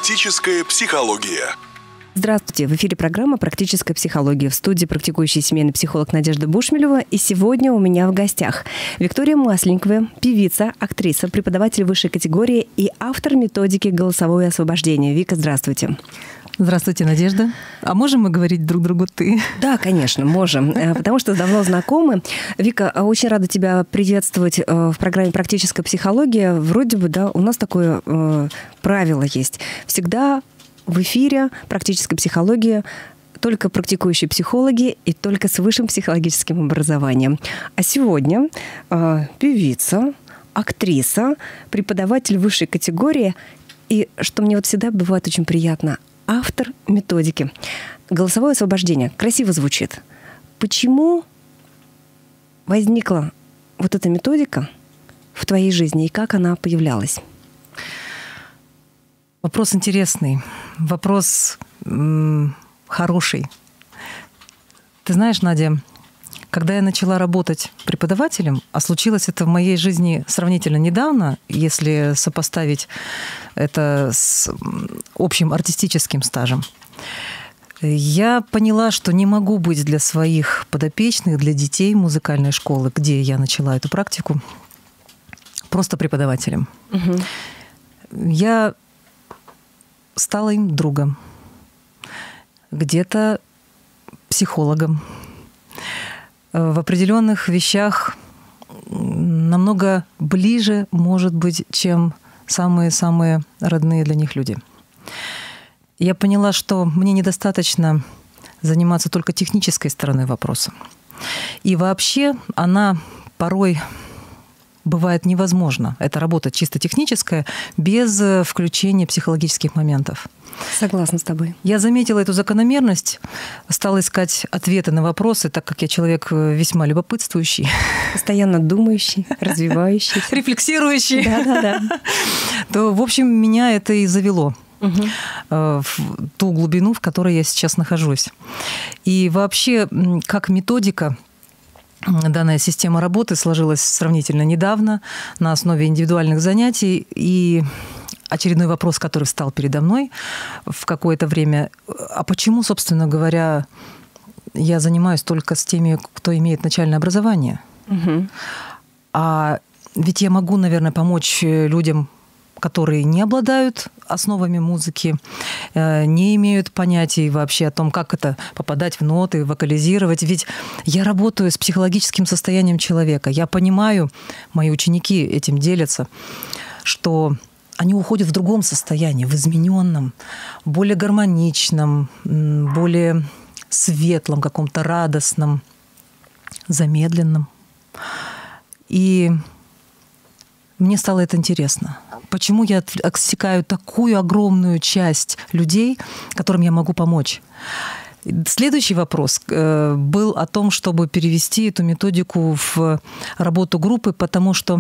Практическая психология. Здравствуйте! В эфире программа «Практическая психология». В студии практикующий семейный психолог Надежда Бушмелева. И сегодня у меня в гостях Виктория Масленникова, певица, актриса, преподаватель высшей категории и автор методики «Голосовое освобождение». Вика, здравствуйте! Здравствуйте, Надежда. А можем мы говорить друг другу «ты»? Да, конечно, можем, потому что давно знакомы. Вика, очень рада тебя приветствовать в программе «Практическая психология». Вроде бы, да, у нас такое правило есть. Всегда в эфире «Практическая психология» только практикующие психологи и только с высшим психологическим образованием. А сегодня певица, актриса, преподаватель высшей категории и, что мне вот всегда бывает очень приятно, автор методики «Голосовое освобождение». Красиво звучит. Почему возникла вот эта методика в твоей жизни и как она появлялась? Вопрос интересный. Вопрос хороший. Ты знаешь, Надя, когда я начала работать преподавателем, а случилось это в моей жизни сравнительно недавно, если сопоставить это с общим артистическим стажем, я поняла, что не могу быть для своих подопечных, для детей музыкальной школы, где я начала эту практику, просто преподавателем. Угу. Я стала им другом, где-то психологом. В определенных вещах намного ближе, может быть, чем самые-самые родные для них люди. Я поняла, что мне недостаточно заниматься только технической стороной вопроса. И вообще она порой бывает невозможна. Это работа чисто техническая, без включения психологических моментов. Согласна с тобой. Я заметила эту закономерность, стала искать ответы на вопросы, так как я человек весьма любопытствующий. Постоянно думающий, развивающийся. Рефлексирующий. Да. То, в общем, меня это и завело. В ту глубину, в которой я сейчас нахожусь. И вообще, как методика, данная система работы сложилась сравнительно недавно на основе индивидуальных занятий. И очередной вопрос, который встал передо мной в какое-то время: а почему, собственно говоря, я занимаюсь только с теми, кто имеет начальное образование? Угу. А ведь я могу, наверное, помочь людям, которые не обладают основами музыки, не имеют понятий вообще о том, как это попадать в ноты, вокализировать. Ведь я работаю с психологическим состоянием человека. Я понимаю, мои ученики этим делятся, что они уходят в другом состоянии, в измененном, более гармоничном, более светлом, каком-то радостном, замедленном. И мне стало это интересно. Почему я отсекаю такую огромную часть людей, которым я могу помочь? Следующий вопрос был о том, чтобы перевести эту методику в работу группы, потому что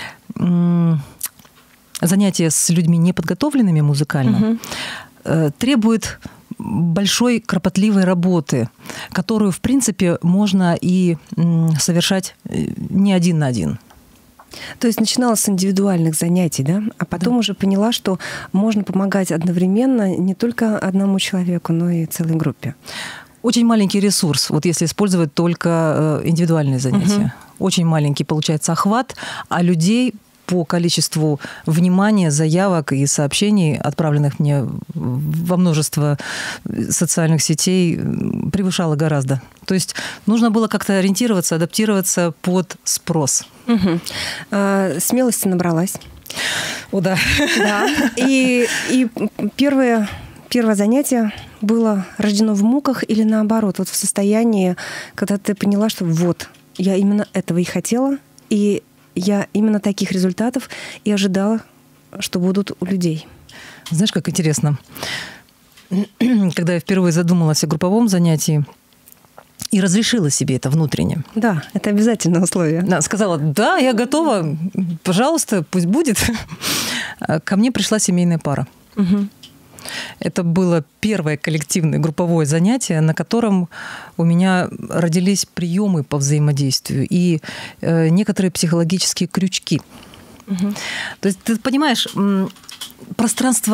занятия с людьми неподготовленными музыкально требует большой кропотливой работы, которую, в принципе, можно и совершать не один на один. То есть начинала с индивидуальных занятий, да? А потом уже поняла, что можно помогать одновременно не только одному человеку, но и целой группе. Очень маленький ресурс, вот если использовать только индивидуальные занятия. Очень маленький получается охват, а людей по количеству внимания, заявок и сообщений, отправленных мне во множество социальных сетей, превышало гораздо. То есть нужно было как-то ориентироваться, адаптироваться под спрос. Угу. Смелости набралась. О, да. Да. И первое занятие было рождено в муках или наоборот, вот в состоянии, когда ты поняла, что вот, я именно этого и хотела, и я именно таких результатов и ожидала, что будут у людей. Знаешь, как интересно. Когда я впервые задумалась о групповом занятии и разрешила себе это внутренне. Да, это обязательное условие. Да, сказала: да, я готова, пожалуйста, пусть будет. Ко мне пришла семейная пара. Угу. Это было первое коллективное групповое занятие, на котором у меня родились приемы по взаимодействию и некоторые психологические крючки. Угу. То есть, ты понимаешь, пространство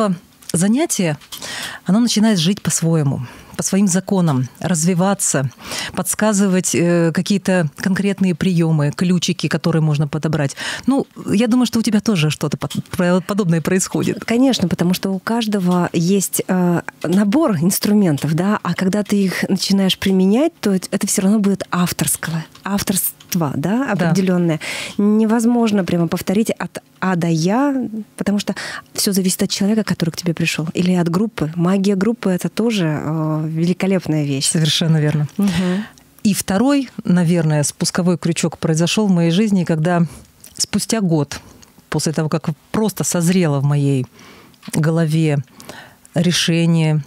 занятие, оно начинает жить по-своему, по своим законам, развиваться, подсказывать какие-то конкретные приемы, ключики, которые можно подобрать. Ну, я думаю, что у тебя тоже что-то подобное происходит. Конечно, потому что у каждого есть набор инструментов, да, а когда ты их начинаешь применять, то это все равно будет авторство, да, определенное. Да. Невозможно прямо повторить от А до Я, потому что все зависит от человека, который к тебе пришел, или от группы. Магия группы — это тоже великолепная вещь. Совершенно верно. Угу. И второй, наверное, спусковой крючок произошел в моей жизни, когда спустя год, после того, как просто созрело в моей голове решение,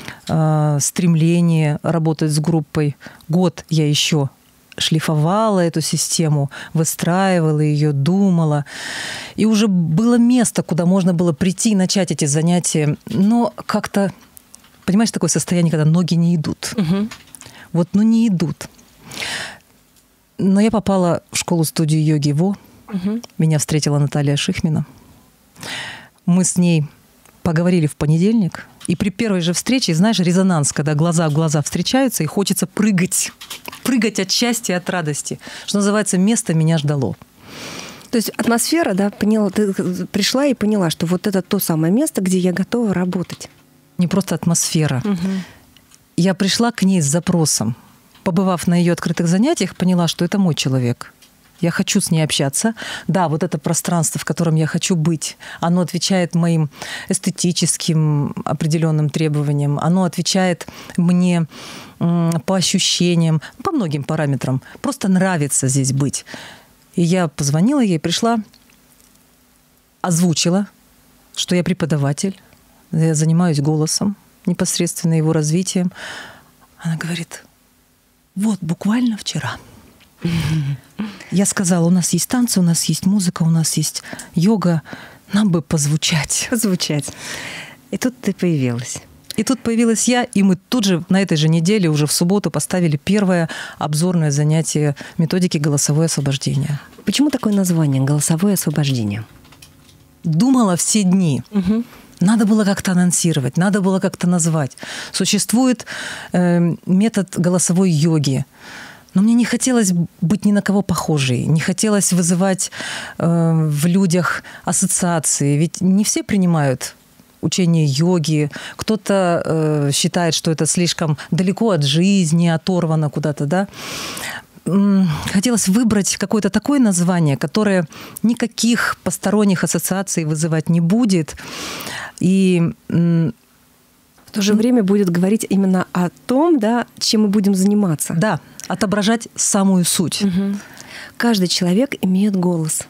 стремление работать с группой, год я еще шлифовала эту систему, выстраивала ее, думала. И уже было место, куда можно было прийти и начать эти занятия. Но как-то, понимаешь, такое состояние, когда ноги не идут. Угу. Вот, не идут. Но я попала в школу-студию йоги ВО. Угу. Меня встретила Наталья Шихмина. Мы с ней поговорили в понедельник. И при первой же встрече, знаешь, резонанс, когда глаза в глаза встречаются, и хочется прыгать. Прыгать от счастья, от радости. Что называется, место меня ждало. То есть атмосфера, да, поняла, ты пришла и поняла, что вот это то самое место, где я готова работать. Не просто атмосфера. Угу. Я пришла к ней с запросом. Побывав на ее открытых занятиях, поняла, что это мой человек. Я хочу с ней общаться. Да, вот это пространство, в котором я хочу быть, оно отвечает моим эстетическим определенным требованиям, оно отвечает мне по ощущениям, по многим параметрам. Просто нравится здесь быть. И я позвонила ей, пришла, озвучила, что я преподаватель, я занимаюсь голосом, непосредственно его развитием. Она говорит: вот буквально вчера. Я сказала: у нас есть танцы, у нас есть музыка, у нас есть йога, нам бы позвучать. Позвучать. И тут ты появилась. И тут появилась я, и мы тут же на этой же неделе, уже в субботу, поставили первое обзорное занятие методики голосовое освобождение. Почему такое название «Голосовое освобождение»? Думала все дни. Угу. Надо было как-то анонсировать, надо было как-то назвать. Существует метод голосовой йоги. Но мне не хотелось быть ни на кого похожей, не хотелось вызывать в людях ассоциации. Ведь не все принимают учение йоги, кто-то считает, что это слишком далеко от жизни, оторвано куда-то, да. Хотелось выбрать какое-то такое название, которое никаких посторонних ассоциаций вызывать не будет. И в то же время будет говорить именно о том, да, чем мы будем заниматься. Да, отображать самую суть. Угу. Каждый человек имеет голос.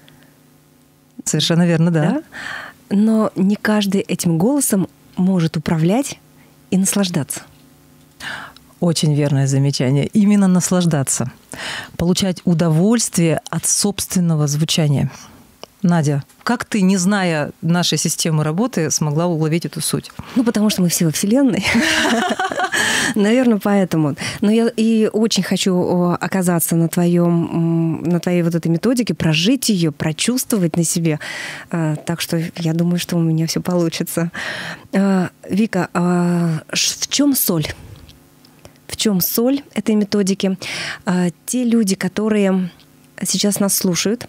Совершенно верно, да. Но не каждый этим голосом может управлять и наслаждаться. Очень верное замечание. Именно наслаждаться. Получать удовольствие от собственного звучания. Надя, как ты, не зная нашей системы работы, смогла уловить эту суть? Потому что мы все во Вселенной. Наверное, поэтому. Но я и очень хочу оказаться на твоей вот этой методике, прожить ее, прочувствовать на себе. Так что я думаю, что у меня все получится. Вика, в чем соль? В чем соль этой методики? Те люди, которые сейчас нас слушают,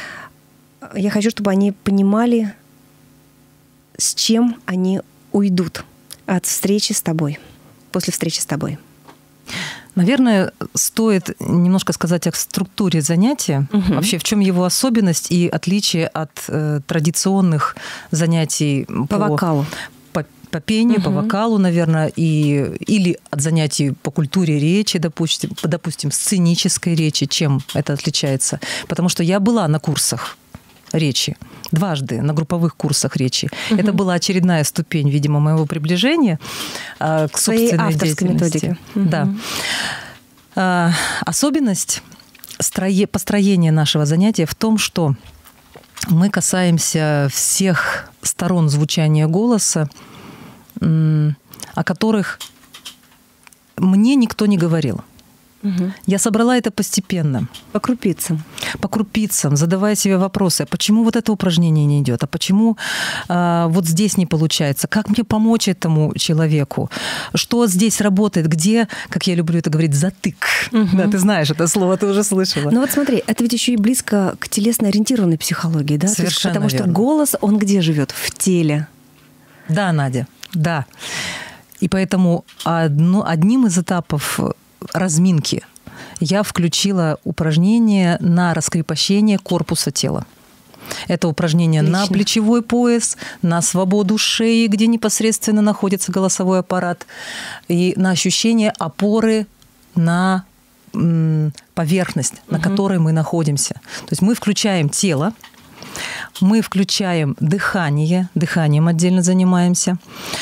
я хочу, чтобы они понимали, с чем они уйдут от встречи с тобой, после встречи с тобой. Наверное, стоит немножко сказать о структуре занятия, вообще в чем его особенность и отличие от традиционных занятий по вокалу. По пению, по вокалу, наверное, или от занятий по культуре речи, допустим, сценической речи. Чем это отличается? Потому что я была на курсах речи, дважды на групповых курсах речи. Это была очередная ступень, видимо, моего приближения к собственной деятельности. Да. Особенность построения нашего занятия в том, что мы касаемся всех сторон звучания голоса, о которых мне никто не говорил. Я собрала это постепенно. По крупицам. По крупицам, задавая себе вопросы, а почему вот это упражнение не идет, а почему вот здесь не получается, как мне помочь этому человеку, что здесь работает, где, как я люблю это говорить, затык. Да, ты знаешь это слово, ты уже слышала. Ну вот смотри, это ведь еще и близко к телесно-ориентированной психологии, да? Совершенно потому верно. что голос, он где живет? В теле. Да, Надя, да. И поэтому одним из этапов разминки я включила упражнение на раскрепощение корпуса тела. Это упражнение на плечевой пояс, на свободу шеи, где непосредственно находится голосовой аппарат, и на ощущение опоры на поверхность, на которой мы находимся. То есть мы включаем тело, мы включаем дыхание, дыханием отдельно занимаемся.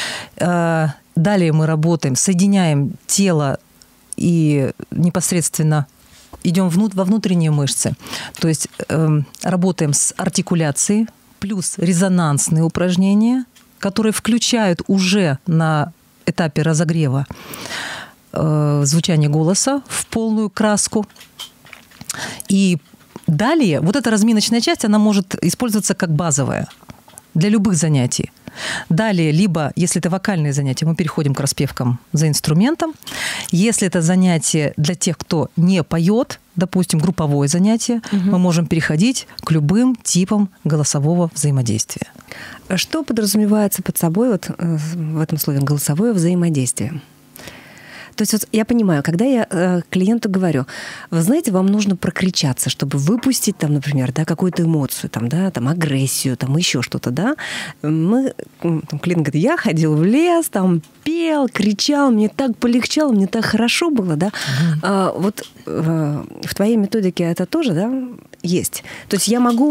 Далее мы работаем, соединяем тело и непосредственно идем во внутренние мышцы. То есть работаем с артикуляцией, плюс резонансные упражнения, которые включают уже на этапе разогрева звучание голоса в полную краску. И далее вот эта разминочная часть, она может использоваться как базовая для любых занятий. Далее, либо, если это вокальные занятия, мы переходим к распевкам за инструментом. Если это занятие для тех, кто не поет, допустим, групповое занятие, мы можем переходить к любым типам голосового взаимодействия. Что подразумевается под собой вот в этом слове голосовое взаимодействие? То есть вот я понимаю, когда я клиенту говорю, вы знаете, вам нужно прокричаться, чтобы выпустить, там, например, да, какую-то эмоцию, там, да, там, агрессию, там, еще что-то, да. Клиент говорит, я ходил в лес, там, пел, кричал, мне так полегчало, мне так хорошо было, да. Вот в твоей методике это тоже, да, есть. То есть я могу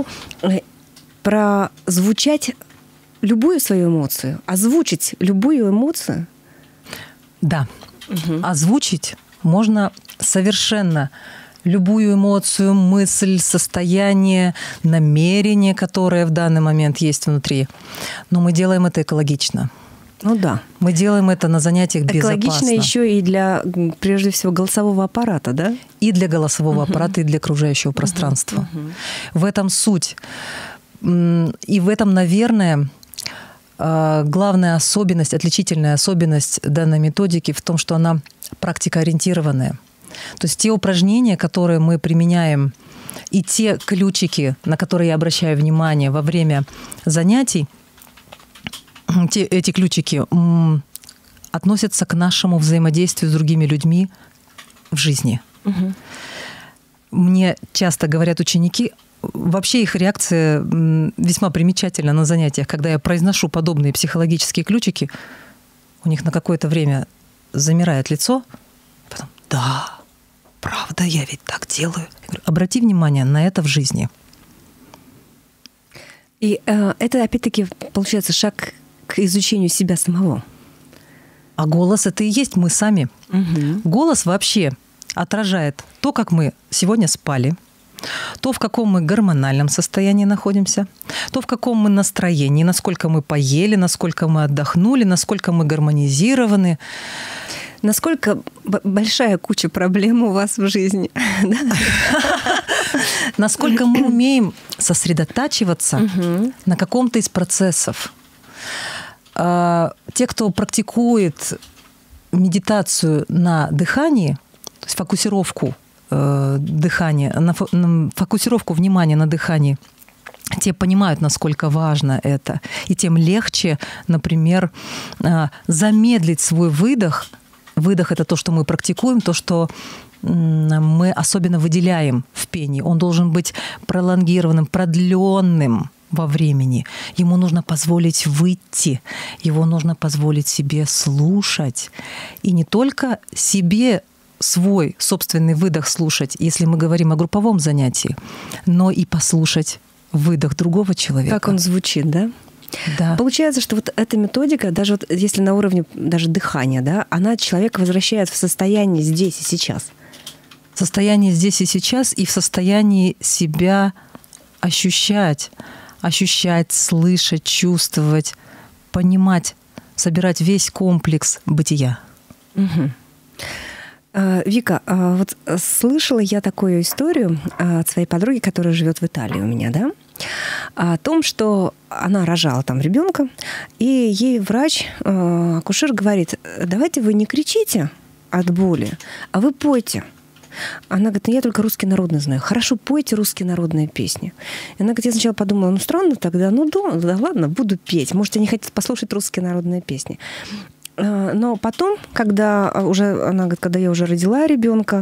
прозвучать любую свою эмоцию, озвучить любую эмоцию? Да. Озвучить можно совершенно любую эмоцию, мысль, состояние, намерение, которое в данный момент есть внутри. Но мы делаем это экологично. Ну да. Мы делаем это на занятиях безопасно. Экологично еще и для, прежде всего, голосового аппарата, да? И для голосового аппарата, и для окружающего пространства. В этом суть. И в этом, наверное, главная особенность, отличительная особенность данной методики в том, что она практикоориентированная. То есть те упражнения, которые мы применяем, и те ключики, на которые я обращаю внимание во время занятий, эти ключики относятся к нашему взаимодействию с другими людьми в жизни. Мне часто говорят ученики, вообще их реакция весьма примечательна на занятиях. Когда я произношу подобные психологические ключики, у них на какое-то время замирает лицо. Потом, да, правда, я ведь так делаю. Я говорю, обрати внимание на это в жизни. И это, опять-таки, получается шаг к изучению себя самого. А голос — это и есть мы сами. Голос вообще отражает то, как мы сегодня спали, то, в каком мы гормональном состоянии находимся, то, в каком мы настроении, насколько мы поели, насколько мы отдохнули, насколько мы гармонизированы. Насколько большая куча проблем у вас в жизни. Насколько мы умеем сосредотачиваться на каком-то из процессов. Те, кто практикует медитацию на дыхании, то есть фокусировку дыхания, фокусировку внимания на дыхании, те понимают, насколько важно это. И тем легче, например, замедлить свой выдох. Выдох — это то, что мы практикуем, то, что мы особенно выделяем в пении. Он должен быть пролонгированным, продленным во времени. Ему нужно позволить выйти, его нужно позволить себе слушать. И не только себе свой собственный выдох слушать, если мы говорим о групповом занятии, но и послушать выдох другого человека. Как он звучит, да? Да. Получается, что вот эта методика, даже вот если на уровне даже дыхания, да, она человека возвращает в состояние здесь и сейчас. Состояние здесь и сейчас, и в состоянии себя ощущать, слышать, чувствовать, понимать, собирать весь комплекс бытия. Вика, вот слышала я такую историю от своей подруги, которая живет в Италии у меня, да, о том, что она рожала там ребенка, и ей врач, акушер говорит: давайте вы не кричите от боли, а вы пойте. Она говорит: я только русский народный знаю. Хорошо, пойте русские народные песни. И она говорит: я сначала подумала, странно тогда, да ладно, буду петь. Может, они хотят послушать русские народные песни. Но потом, когда я уже родила ребенка,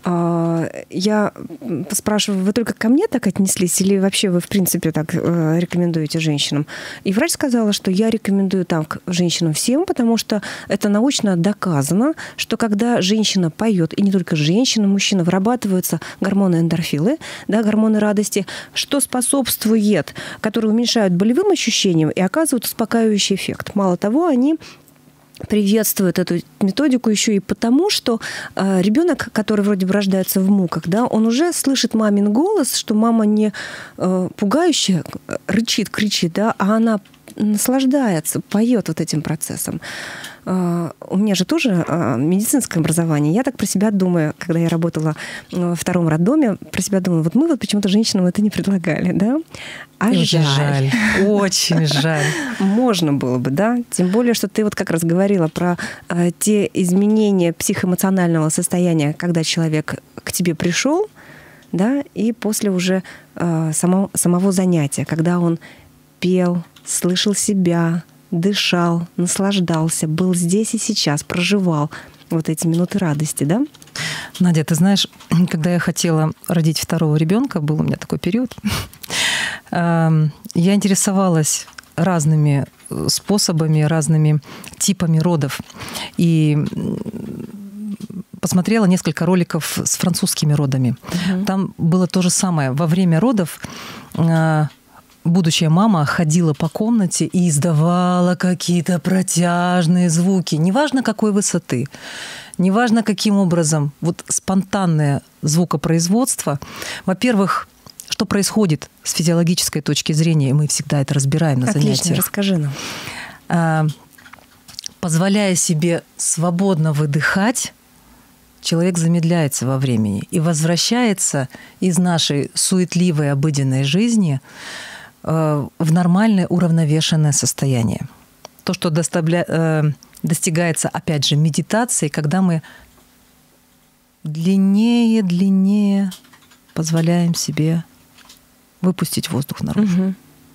я спрашиваю: вы только ко мне так отнеслись, или вообще вы, в принципе, так рекомендуете женщинам? И врач сказала, что я рекомендую так женщинам всем, потому что это научно доказано, что когда женщина поет, и не только женщина, мужчина, вырабатываются гормоны эндорфины, да, гормоны радости, что способствует, которые уменьшают болевым ощущениям и оказывают успокаивающий эффект. Мало того, они приветствует эту методику еще и потому, что ребенок, который вроде бы рождается в муках, да, он уже слышит мамин голос, что мама не пугающая рычит, кричит, да, а она наслаждается, поет вот этим процессом. У меня же тоже медицинское образование. Я так про себя думаю, когда я работала во втором роддоме, про себя думаю, вот мы вот почему-то женщинам это не предлагали, да? А жаль. Очень жаль. Можно было бы, да? Тем более, что ты вот как раз говорила про те изменения психоэмоционального состояния, когда человек к тебе пришел, да, и после уже самого занятия, когда он пел, слышал себя, дышал, наслаждался, был здесь и сейчас, проживал вот эти минуты радости, да? Надя, ты знаешь, когда я хотела родить второго ребенка, был у меня такой период, я интересовалась разными способами, разными типами родов. И посмотрела несколько роликов с французскими родами. Там было то же самое. Во время родов будущая мама ходила по комнате и издавала какие-то протяжные звуки. Неважно, какой высоты, неважно, каким образом. Вот спонтанное звукопроизводство. Во-первых, что происходит с физиологической точки зрения, и мы всегда это разбираем на занятиях. Отлично, расскажи нам. Позволяя себе свободно выдыхать, человек замедляется во времени и возвращается из нашей суетливой обыденной жизни в нормальное уравновешенное состояние. То, что достигается, опять же, медитацией, когда мы длиннее позволяем себе выпустить воздух наружу.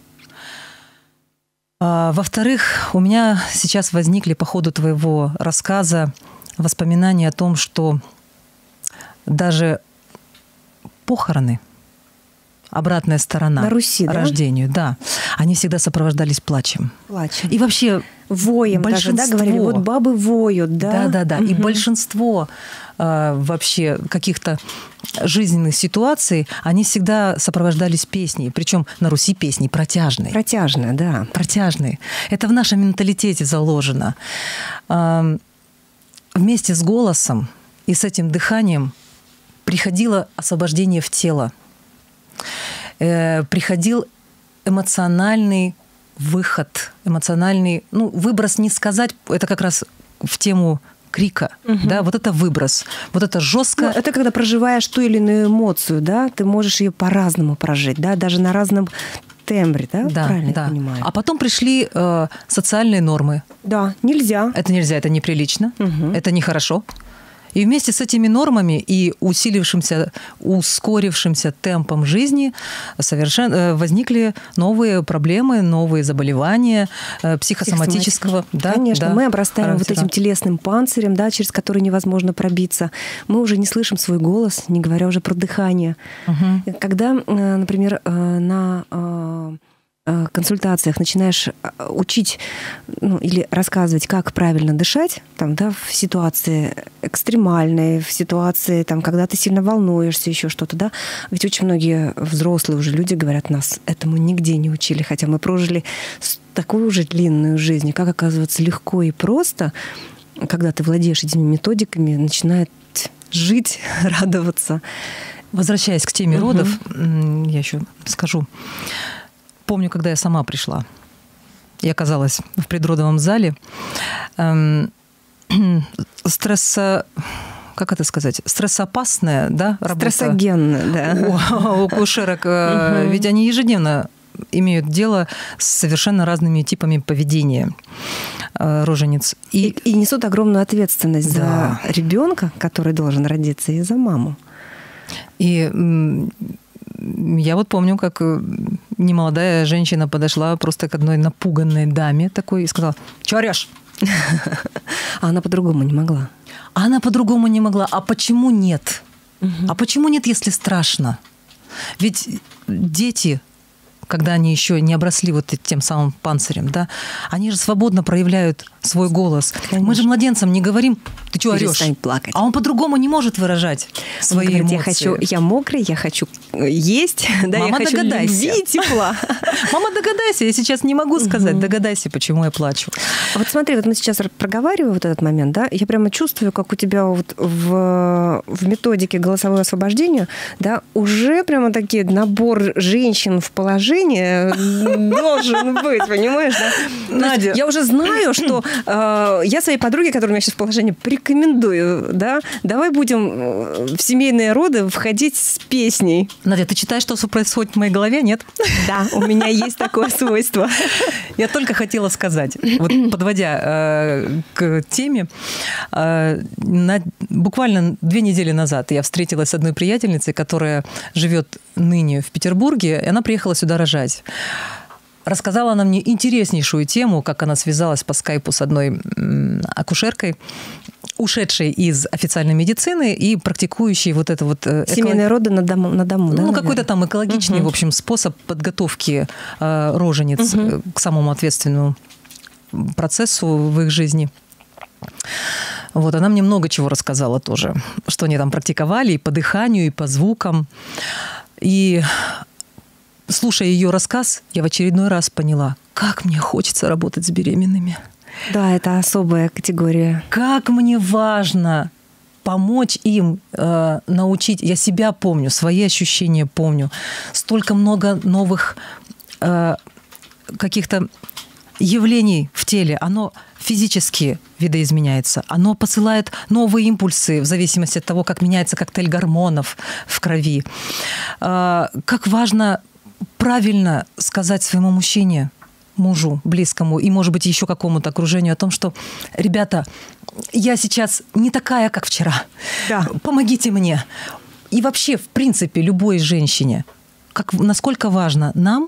Во-вторых, у меня сейчас возникли по ходу твоего рассказа воспоминания о том, что даже похороны, обратная сторона на Руси, рождению, да, они всегда сопровождались плачем. Плачем. И вообще воем даже, да, говорили, вот бабы воют, да? Да. И большинство вообще каких-то жизненных ситуаций, они всегда сопровождались песней. Причем на Руси песни протяжные. Протяжные, да. Протяжные. Это в нашем менталитете заложено. Вместе с голосом и с этим дыханием приходило освобождение в тело. Приходил эмоциональный выход, эмоциональный, выброс не сказать, это как раз в тему крика, да, вот это выброс, вот это жестко. Это когда проживаешь ту или иную эмоцию, да, ты можешь ее по-разному прожить, да, даже на разном тембре, да, правильно я понимаю? А потом пришли социальные нормы. Да, нельзя. Это нельзя, это неприлично, это нехорошо. И вместе с этими нормами и ускорившимся темпом жизни совершенно возникли новые проблемы, новые заболевания психосоматического. Да, конечно, мы обрастаем вот этим телесным панцирем, да, через который невозможно пробиться. Мы уже не слышим свой голос, не говоря уже про дыхание. Когда, например, на консультациях начинаешь учить или рассказывать, как правильно дышать, там, да, в ситуации экстремальной, в ситуации, там, когда ты сильно волнуешься, еще что-то, да, ведь очень многие взрослые уже люди говорят, нас этому нигде не учили, хотя мы прожили такую уже длинную жизнь, и как оказывается легко и просто, когда ты владеешь этими методиками, начинает жить, радоваться. Возвращаясь к теме родов, я еще скажу. Помню, когда я сама пришла и оказалась в предродовом зале, как это сказать, стрессоопасная, да, работа. Стрессогенная, да. У акушерок, ведь они ежедневно имеют дело с совершенно разными типами поведения рожениц. И несут огромную ответственность за ребенка, который должен родиться, и за маму. И я вот помню, как немолодая женщина подошла просто к одной напуганной даме такой и сказала: «Чё орёшь?» А она по-другому не могла. Она по-другому не могла. А почему нет? А почему нет, если страшно? Ведь дети, когда они еще не обросли вот тем самым панцирем, да, они же свободно проявляют свой голос. Конечно. Мы же младенцам не говорим: «Ты что орешь?» Перестань плакать. А он по-другому не может выражать свои эмоции. Я мокрый, я хочу есть, да, Мама, я хочу догадайся. любви, тепла. Мама, догадайся, я сейчас не могу сказать, догадайся, почему я плачу. А вот смотри, вот мы сейчас проговариваем вот этот момент, да, я прямо чувствую, как у тебя вот в методике голосового освобождения, да, уже прямо такие набор женщин в положении должен быть, понимаешь, да? Надя. Я уже знаю, что я своей подруге, которая у меня сейчас в положении, рекомендую, да, давай будем в семейные роды входить с песней. Надя, ты читаешь, что происходит в моей голове, нет? Да, у меня есть такое свойство. Я только хотела сказать, вот подводя к теме, буквально 2 недели назад я встретилась с одной приятельницей, которая живет ныне в Петербурге, и она приехала сюда рожать. Рассказала она мне интереснейшую тему, как она связалась по скайпу с одной акушеркой, ушедшей из официальной медицины и практикующей вот это вот... Семейные роды на дому, да? Ну, какой-то там экологичный, в общем, способ подготовки рожениц к самому ответственному процессу в их жизни. Вот, она мне много чего рассказала тоже, что они там практиковали и по дыханию, и по звукам. И слушая ее рассказ, я в очередной раз поняла, как мне хочется работать с беременными. Да, это особая категория. Как мне важно помочь им, научить. Я себя помню, свои ощущения помню. Столько много новых каких-то явлений в теле. Оно физически видоизменяется. Оно посылает новые импульсы в зависимости от того, как меняется коктейль гормонов в крови. Как важно правильно сказать своему мужчине, мужу, близкому и, может быть, еще какому-то окружению о том, что, ребята, я сейчас не такая, как вчера. Да. Помогите мне. И вообще, в принципе, любой женщине, насколько важно нам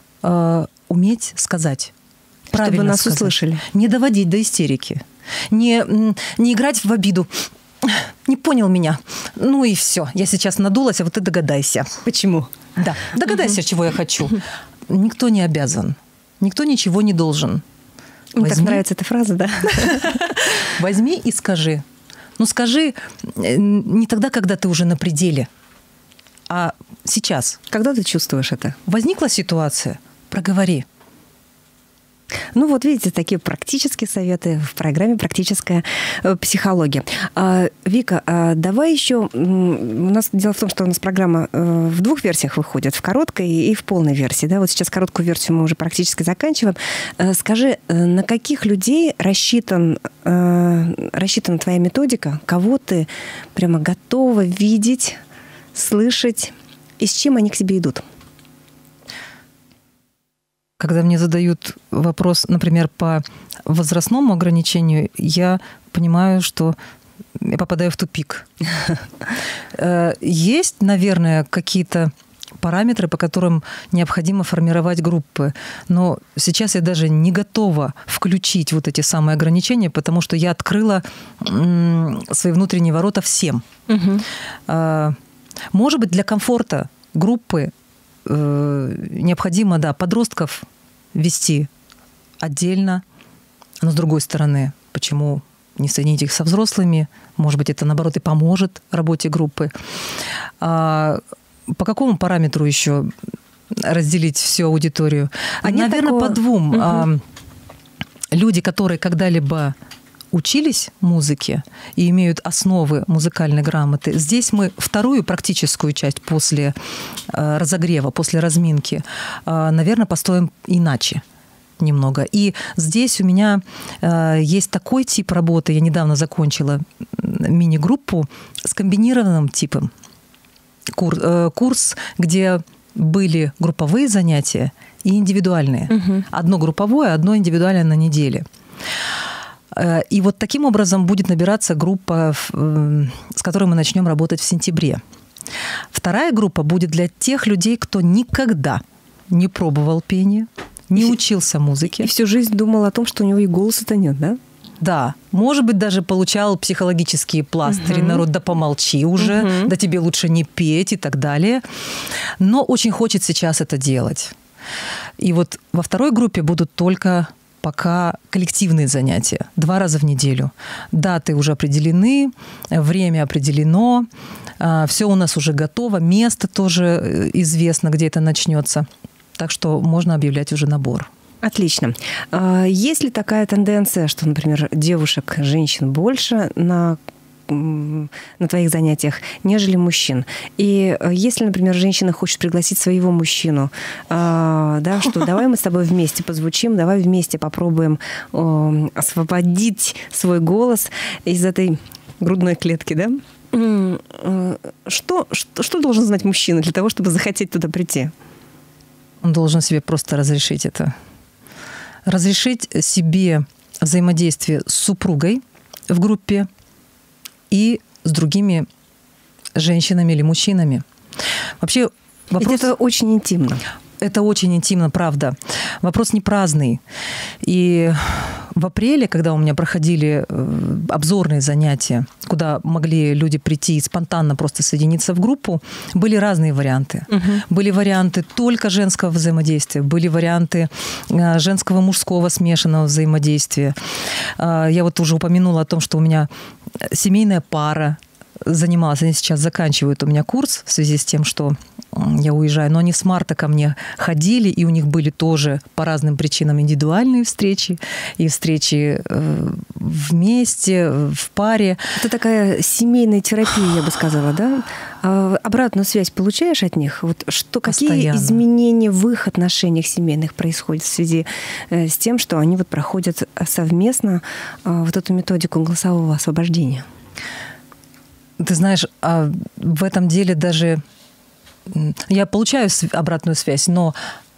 уметь сказать. Правильно чтобы нас сказать. Услышали. Не доводить до истерики. Не играть в обиду. Не понял меня. Ну и все. Я сейчас надулась, а вот ты догадайся. Почему? Да. Догадайся, чего я хочу. Никто не обязан. Никто ничего не должен. Мне так нравится эта фраза, да? Возьми и скажи. Ну, скажи не тогда, когда ты уже на пределе, а сейчас. Когда ты чувствуешь это? Возникла ситуация, проговори. Ну вот видите, такие практические советы в программе «Практическая психология». Вика, давай еще... У нас дело в том, что у нас программа в 2 версиях выходит, в короткой и в полной версии. Да? Вот сейчас короткую версию мы уже практически заканчиваем. Скажи, на каких людей рассчитана твоя методика? Кого ты прямо готова видеть, слышать? И с чем они к тебе идут? Когда мне задают вопрос, например, по возрастному ограничению, я понимаю, что я попадаю в тупик. Есть, наверное, какие-то параметры, по которым необходимо формировать группы. Но сейчас я даже не готова включить вот эти самые ограничения, потому что я открыла свои внутренние ворота всем. Может быть, для комфорта группы необходимо, да, подростков вести отдельно, но с другой стороны, почему не соединить их со взрослыми? Может быть, это, наоборот, и поможет работе группы. По какому параметру еще разделить всю аудиторию? Наверное, по 2. Люди, которые когда-либо учились музыке и имеют основы музыкальной грамоты. Здесь мы вторую практическую часть после разогрева, после разминки, наверное, построим иначе немного. И здесь у меня есть такой тип работы, я недавно закончила мини-группу с комбинированным типом. Курс, где были групповые занятия и индивидуальные. Угу. Одно групповое, одно индивидуальное на неделе. И вот таким образом будет набираться группа, с которой мы начнем работать в сентябре. Вторая группа будет для тех людей, кто никогда не пробовал пение, не учился музыке. И всю жизнь думал о том, что у него и голоса-то нет, да? Да. Может быть, даже получал психологические пластыри. Народ, да помолчи уже, да тебе лучше не петь и так далее. Но очень хочет сейчас это делать. И вот во второй группе будут только пока коллективные занятия 2 раза в неделю. Даты уже определены, время определено, все у нас уже готово, место тоже известно, где это начнется. Так что можно объявлять уже набор. Отлично. Есть ли такая тенденция, что, например, девушек, женщин больше на твоих занятиях, нежели мужчин? И если, например, женщина хочет пригласить своего мужчину, да, что давай мы с тобой вместе позвучим, давай вместе попробуем освободить свой голос из этой грудной клетки, да? Что должен знать мужчина для того, чтобы захотеть туда прийти? Он должен себе просто разрешить это. Разрешить себе взаимодействие с супругой в группе и с другими женщинами или мужчинами. Вообще вопрос... Ведь это очень интимно. Это очень интимно, правда. Вопрос не праздный. И в апреле, когда у меня проходили обзорные занятия, куда могли люди прийти и спонтанно просто соединиться в группу, были разные варианты. Были варианты только женского взаимодействия, были варианты женского мужского смешанного взаимодействия. Я вот уже упомянула о том, что у меня семейная пара занималась. Они сейчас заканчивают у меня курс в связи с тем, что я уезжаю. Но они с марта ко мне ходили, и у них были тоже по разным причинам индивидуальные встречи, и встречи вместе, в паре. Это такая семейная терапия, я бы сказала, да? Обратную связь получаешь от них? Вот что, какие изменения в их отношениях семейных происходят в связи с тем, что они вот проходят совместно вот эту методику голосового освобождения? Ты знаешь, в этом деле даже я получаю обратную связь, но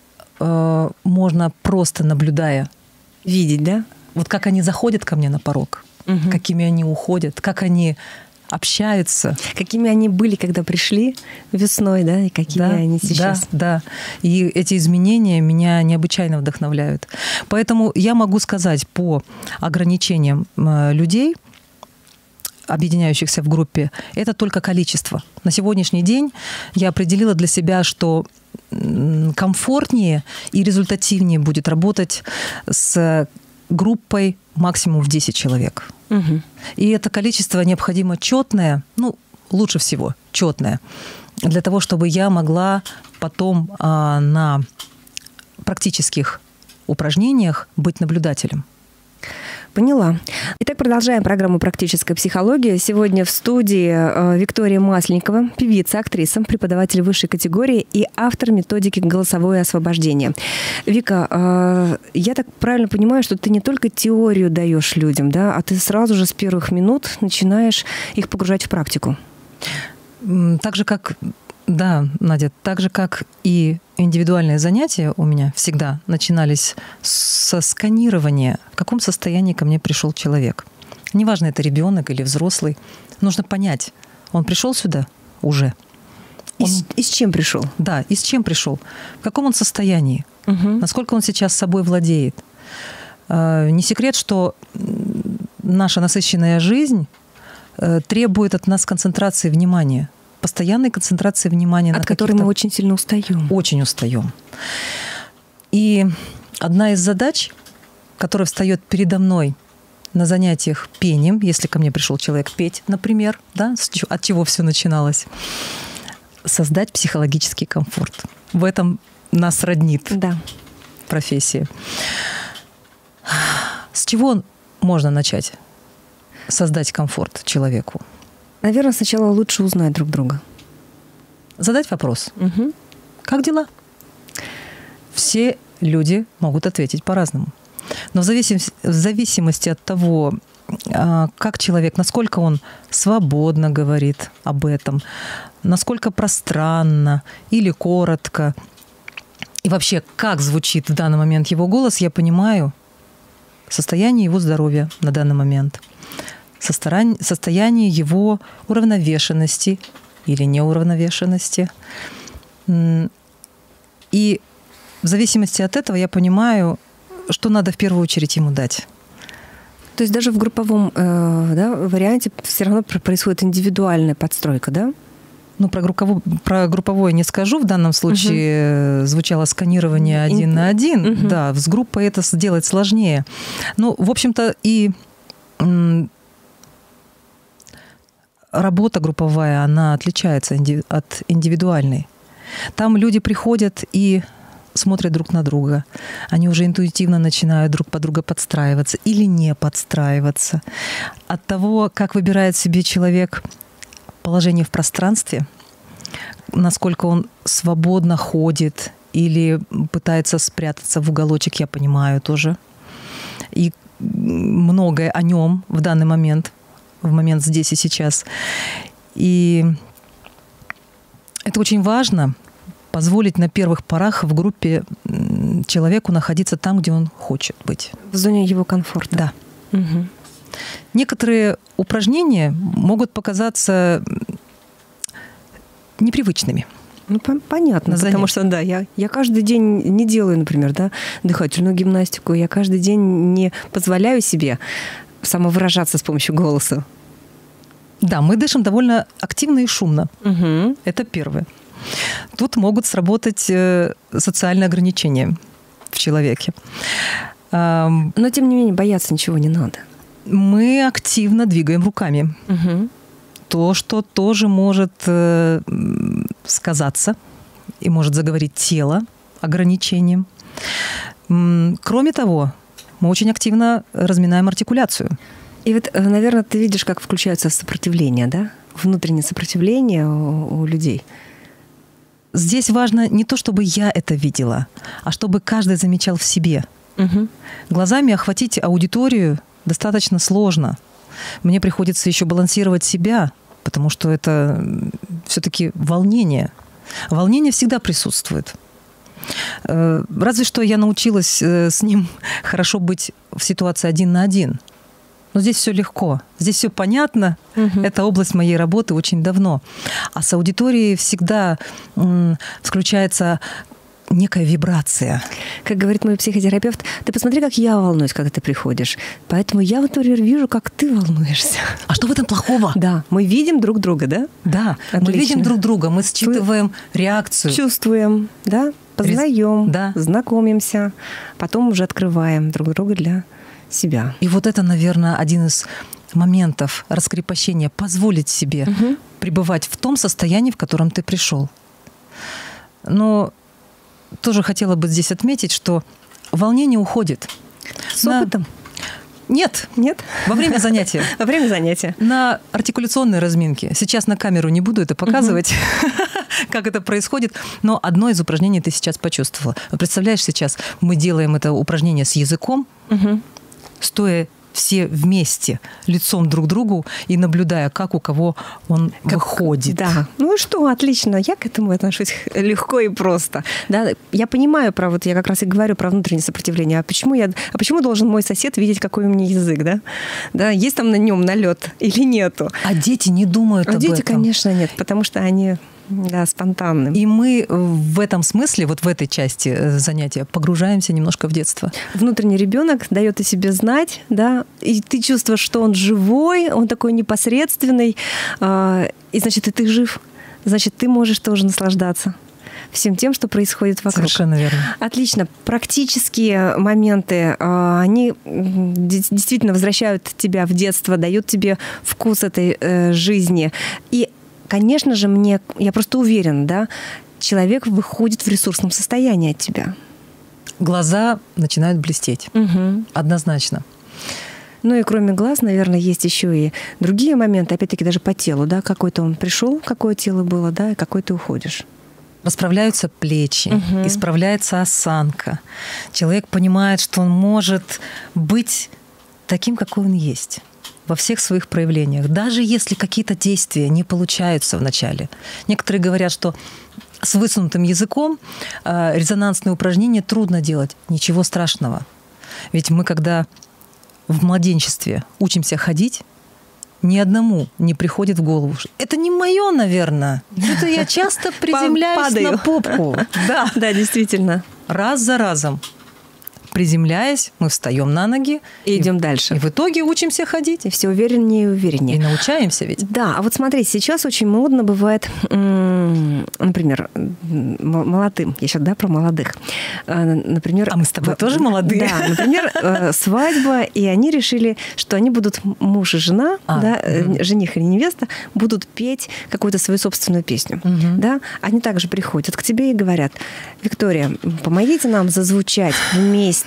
можно просто наблюдая видеть, да? Вот как они заходят ко мне на порог, какими они уходят, как они общаются. Какими они были, когда пришли весной, да, и какими они сейчас. Да. И эти изменения меня необычайно вдохновляют. Поэтому я могу сказать по ограничениям людей, объединяющихся в группе, это только количество. На сегодняшний день я определила для себя, что комфортнее и результативнее будет работать с группой максимум в 10 человек. И это количество необходимо четное, лучше всего четное, для того, чтобы я могла потом на практических упражнениях быть наблюдателем. Поняла. Итак, продолжаем программу «Практическая психология». Сегодня в студии Виктория Масленникова, певица, актриса, преподаватель высшей категории и автор методики «Голосовое освобождение». Вика, я так правильно понимаю, что ты не только теорию даешь людям, да, а ты сразу же с первых минут начинаешь их погружать в практику? Так же, как... Да, Надя, так же, как и индивидуальные занятия у меня всегда начинались со сканирования, в каком состоянии ко мне пришел человек. Неважно, это ребенок или взрослый. Нужно понять, он пришел сюда уже. И с чем пришел? Да, и с чем пришел. В каком он состоянии. Насколько он сейчас собой владеет. Не секрет, что наша насыщенная жизнь требует от нас концентрации внимания. Постоянной концентрации внимания. От которой мы очень сильно устаем. Очень устаем. И одна из задач, которая встает передо мной на занятиях пением, если ко мне пришел человек петь, например, да, от чего все начиналось, создать психологический комфорт. В этом нас роднит профессия. С чего можно начать создать комфорт человеку? Наверное, сначала лучше узнать друг друга. Задать вопрос. Как дела? Все люди могут ответить по-разному. Но в зависимости от того, как человек, насколько он свободно говорит об этом, насколько пространно или коротко, и вообще, как звучит в данный момент его голос, я понимаю состояние его здоровья на данный момент, состояние его уравновешенности или неуравновешенности. И в зависимости от этого я понимаю, что надо в первую очередь ему дать. То есть даже в групповом варианте все равно происходит индивидуальная подстройка, да? Ну, про групповое не скажу. В данном случае звучало сканирование 1 на 1. Да, с группой это сделать сложнее. Ну, в общем-то, и работа групповая, она отличается от индивидуальной. Там люди приходят и смотрят друг на друга. Они уже интуитивно начинают друг под друга подстраиваться или не подстраиваться. От того, как выбирает себе человек положение в пространстве, насколько он свободно ходит или пытается спрятаться в уголочек, я понимаю тоже. И многое о нем в данный момент, в момент здесь и сейчас. И это очень важно, позволить на первых порах в группе человеку находиться там, где он хочет быть. В зоне его комфорта. Да. Угу. Некоторые упражнения могут показаться непривычными. Ну, понятно, потому что, да, я каждый день не делаю, например, да, дыхательную гимнастику, я каждый день не позволяю себе самовыражаться с помощью голоса. Да, мы дышим довольно активно и шумно. Угу. Это первое. Тут могут сработать социальные ограничения в человеке. Но, тем не менее, бояться ничего не надо. Мы активно двигаем руками. Угу. То, что тоже может сказаться и может заговорить тело ограничением. Кроме того, мы очень активно разминаем артикуляцию. И вот, наверное, ты видишь, как включается сопротивление, да? Внутреннее сопротивление у людей. Здесь важно не то, чтобы я это видела, а чтобы каждый замечал в себе. Угу. Глазами охватить аудиторию достаточно сложно. Мне приходится еще балансировать себя, потому что это все-таки волнение. Волнение всегда присутствует. Разве что я научилась с ним хорошо быть в ситуации 1 на 1. Но здесь все легко, здесь все понятно. Угу. Это область моей работы очень давно. А с аудиторией всегда включается некая вибрация. Как говорит мой психотерапевт, ты посмотри, как я волнуюсь, когда ты приходишь. Поэтому я, например, вижу, как ты волнуешься. А что в этом плохого? Да, мы видим друг друга, да? Да, отлично. Мы видим друг друга, мы считываем реакцию. Чувствуем, да, познаем, да. Знакомимся, потом уже открываем друг друга для себя. И вот это, наверное, один из моментов раскрепощения, позволить себе пребывать в том состоянии, в котором ты пришел. Но тоже хотела бы здесь отметить, что волнение уходит. С опытом? Нет. Нет? Во время занятия. Во время занятия. На артикуляционной разминке. Сейчас на камеру не буду это показывать, как это происходит, но одно из упражнений ты сейчас почувствовала. Представляешь, сейчас мы делаем это упражнение с языком, стоя все вместе, лицом друг к другу и наблюдая, как у кого он выходит. Да. Ну что, отлично. Я к этому отношусь легко и просто. Да, я понимаю про, вот я как раз и говорю про внутреннее сопротивление. А почему должен мой сосед видеть, какой у меня язык, да? Да, есть там на нем налет или нету? А дети не думают об этом. Дети, конечно, нет, потому что они... Да, спонтанным. И мы в этом смысле, вот в этой части занятия, погружаемся немножко в детство. Внутренний ребенок дает о себе знать, да, и ты чувствуешь, что он живой, он такой непосредственный, и значит, и ты жив, значит, ты можешь тоже наслаждаться всем тем, что происходит вокруг. Совершенно верно. Отлично. Практические моменты, они действительно возвращают тебя в детство, дают тебе вкус этой жизни. И конечно же, я просто уверена, да, человек выходит в ресурсном состоянии от тебя. Глаза начинают блестеть. Угу. Однозначно. Ну и кроме глаз, наверное, есть еще и другие моменты, опять-таки даже по телу, да, какой-то он пришел, какое тело было, да, и какой ты уходишь. Расправляются плечи, исправляется осанка. Человек понимает, что он может быть таким, какой он есть. во всех своих проявлениях. Даже если какие-то действия не получаются вначале. Некоторые говорят, что с высунутым языком резонансные упражнения трудно делать. Ничего страшного. Ведь мы, когда в младенчестве учимся ходить, ни одному не приходит в голову. Это не мое, наверное. Это я часто приземляюсь на попку. Да, действительно. Раз за разом. Приземляясь, мы встаем на ноги и идем дальше. И в итоге учимся ходить. И все увереннее и увереннее. И научаемся ведь. Да, а вот смотри, сейчас очень модно бывает, например, молодым, я сейчас, про молодых. Например, а мы с тобой тоже молодые. Да, например, свадьба, и они решили, что они будут муж и жена, жених или невеста, будут петь какую-то свою собственную песню. Да? Они также приходят к тебе и говорят: Виктория, помогите нам зазвучать вместе.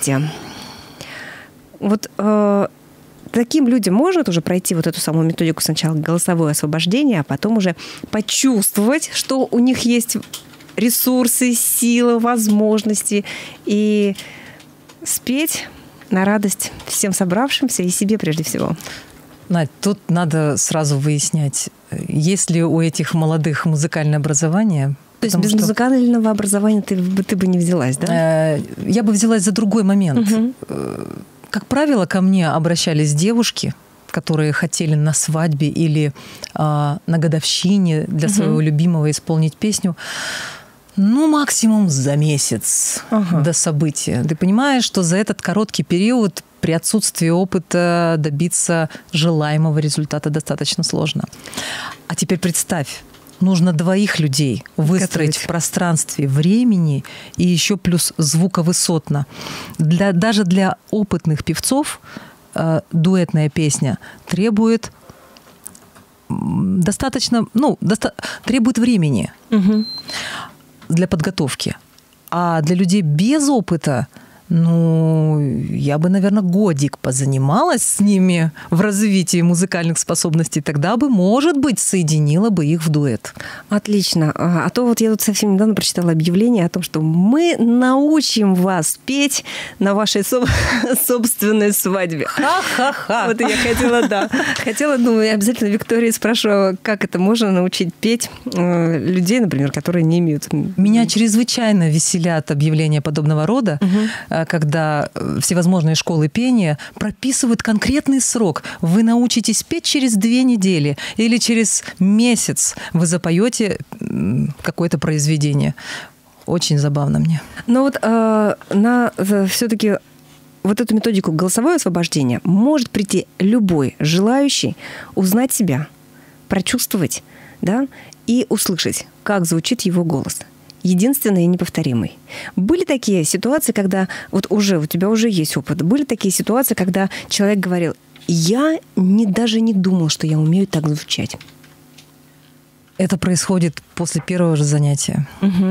Вот таким людям можно тоже пройти вот эту самую методику сначала голосовое освобождение, а потом уже почувствовать, что у них есть ресурсы, силы, возможности, и спеть на радость всем собравшимся и себе прежде всего. Надь, тут надо сразу выяснять, есть ли у этих молодых музыкальное образование. То есть без музыкального образования ты бы не взялась, да? Я бы взялась за другой момент. Как правило, ко мне обращались девушки, которые хотели на свадьбе или на годовщине для своего любимого исполнить песню, максимум за месяц до события. Ты понимаешь, что за этот короткий период при отсутствии опыта добиться желаемого результата достаточно сложно. А теперь представь, нужно 2 людей выстроить в пространстве, времени и еще плюс звуковысотно. Даже для опытных певцов дуэтная песня требует требует времени для подготовки. А для людей без опыта, я бы, наверное, годик позанималась с ними в развитии музыкальных способностей. Тогда бы, может быть, соединила бы их в дуэт. Отлично. А то вот я тут совсем недавно прочитала объявление о том, что мы научим вас петь на вашей собственной свадьбе. Ха-ха-ха. Вот я хотела, обязательно Виктории спрошу, как это можно научить петь людей, например, которые не имеют... Меня чрезвычайно веселят объявления подобного рода, когда всевозможные школы пения прописывают конкретный срок. Вы научитесь петь через 2 недели или через месяц вы запоете какое-то произведение. Очень забавно мне. Но вот все-таки вот эту методику голосовое освобождение может прийти любой желающий узнать себя, прочувствовать, да, и услышать, как звучит его голос. Единственный и неповторимый. Были такие ситуации, когда у тебя уже есть опыт, были такие ситуации, когда человек говорил: я даже не думал, что я умею так звучать. Это происходит после первого же занятия.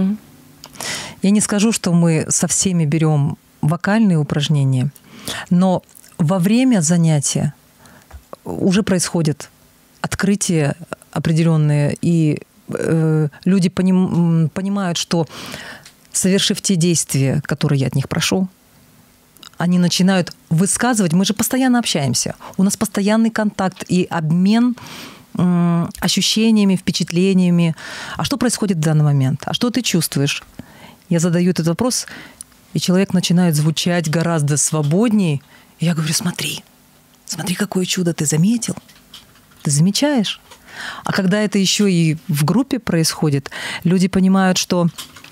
Я не скажу, что мы со всеми берем вокальные упражнения, но во время занятия уже происходит открытие определенное, и люди понимают, что, совершив те действия, которые я от них прошу, они начинают высказывать. Мы же постоянно общаемся. У нас постоянный контакт и обмен ощущениями, впечатлениями. А что происходит в данный момент? А что ты чувствуешь? Я задаю этот вопрос, и человек начинает звучать гораздо свободнее. И я говорю: смотри, какое чудо, ты заметил? Ты замечаешь? А когда это еще и в группе происходит, люди понимают, что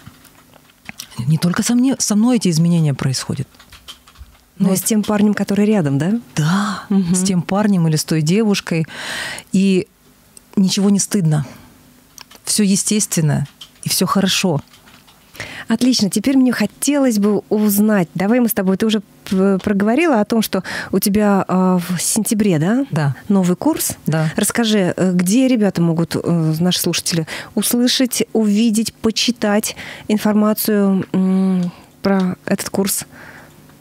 не только со мной эти изменения происходят. Но и с тем парнем, который рядом, да? Да, с тем парнем или с той девушкой. И ничего не стыдно. Все естественно и все хорошо. Отлично. Теперь мне хотелось бы узнать. Давай мы с тобой... Ты уже проговорила о том, что у тебя в сентябре, да? Да. Новый курс. Да. Расскажи, где ребята могут, наши слушатели, услышать, увидеть, почитать информацию про этот курс?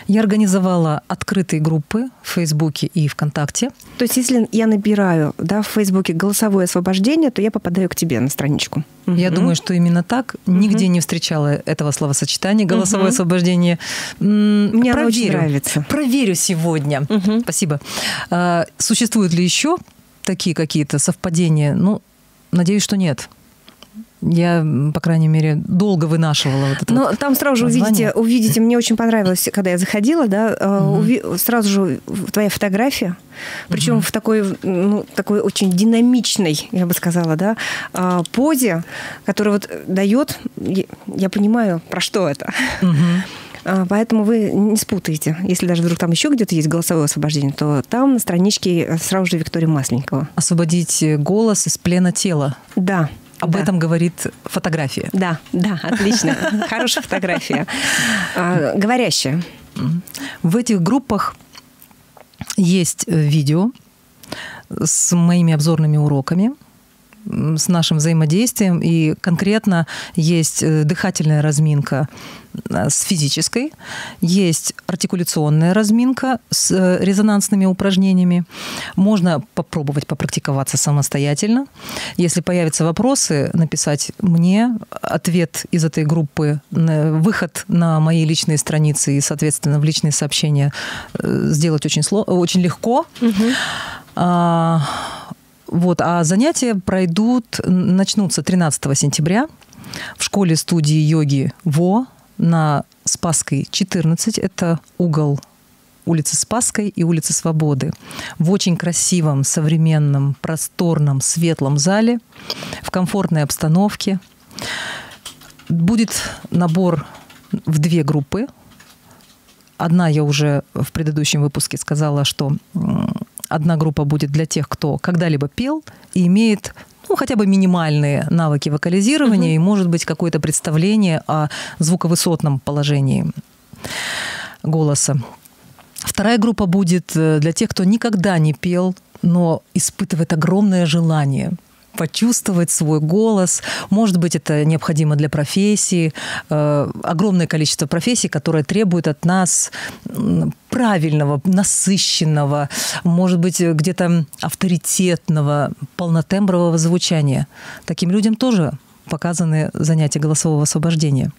Я организовала открытые группы в Фейсбуке и ВКонтакте. То есть, если я набираю, да, в Фейсбуке «Голосовое освобождение», то я попадаю к тебе на страничку. Я думаю, что именно так. Нигде не встречала этого словосочетания «голосовое освобождение». Мне оно очень нравится. Проверю сегодня. Спасибо. Существуют ли еще такие какие-то совпадения? Ну, надеюсь, что нет. Я, по крайней мере, долго вынашивала вот это. Но там сразу же увидите, мне очень понравилось, когда я заходила, да, сразу же твоя фотография, причем в такой, такой очень динамичной, я бы сказала, да, позе, которая вот дает, я понимаю, про что это. Поэтому вы не спутаете. Если даже вдруг там еще где-то есть голосовое освобождение, то там на страничке сразу же Виктория Масленникова. Освободить голос из плена тела. Да. Об этом говорит фотография. Да, отлично. Хорошая фотография. Говорящая. В этих группах есть видео с моими обзорными уроками, с нашим взаимодействием, и конкретно есть дыхательная разминка с физической, есть артикуляционная разминка с резонансными упражнениями. Можно попробовать попрактиковаться самостоятельно. Если появятся вопросы, написать мне ответ из этой группы, выход на мои личные страницы и, соответственно, в личные сообщения сделать очень легко. Вот, а занятия начнутся 13 сентября в школе-студии йоги ВО на Спасской, 14. Это угол улицы Спасской и улицы Свободы. В очень красивом, современном, просторном, светлом зале, в комфортной обстановке. Будет набор в 2 группы. Одна я уже в предыдущем выпуске сказала, что одна группа будет для тех, кто когда-либо пел и имеет хотя бы минимальные навыки вокализирования и, может быть, какое-то представление о звуковысотном положении голоса. Вторая группа будет для тех, кто никогда не пел, но испытывает огромное желание почувствовать свой голос. Может быть, это необходимо для профессии. Огромное количество профессий, которые требуют от нас правильного, насыщенного, может быть, где-то авторитетного, полнотембрового звучания. Таким людям тоже показаны занятия голосового освобождения.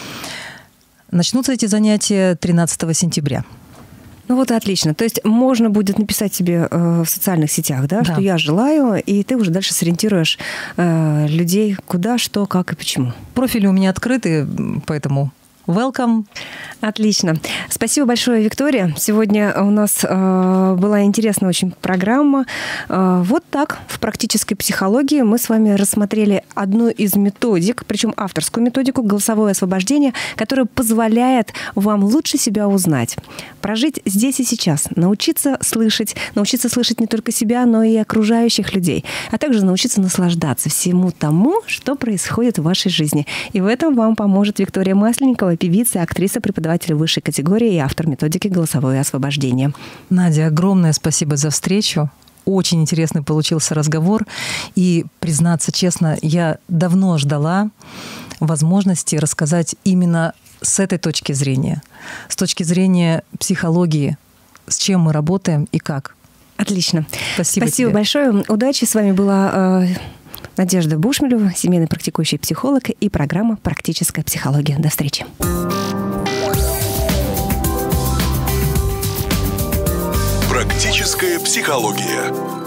Начнутся эти занятия 13 сентября. Ну вот и отлично. То есть можно будет написать себе в социальных сетях, да, что я желаю, и ты уже дальше сориентируешь людей, куда, что, как и почему. Профили у меня открыты, поэтому welcome. Отлично. Спасибо большое, Виктория. Сегодня у нас была интересная очень программа. Вот так, в практической психологии мы с вами рассмотрели одну из методик, причем авторскую методику голосовое освобождение, которая позволяет вам лучше себя узнать, прожить здесь и сейчас, научиться слышать не только себя, но и окружающих людей, а также научиться наслаждаться всему тому, что происходит в вашей жизни. И в этом вам поможет Виктория Масленникова, певица, актриса, преподаватель высшей категории и автор методики «Голосовое освобождение». Надя, огромное спасибо за встречу. Очень интересный получился разговор. И, признаться честно, я давно ждала возможности рассказать именно с этой точки зрения. С точки зрения психологии, с чем мы работаем и как. Отлично. Спасибо тебе большое. Удачи. С вами была Надежда Бушмелева, семейный практикующий психолог, и программа «Практическая психология». До встречи. Практическая психология.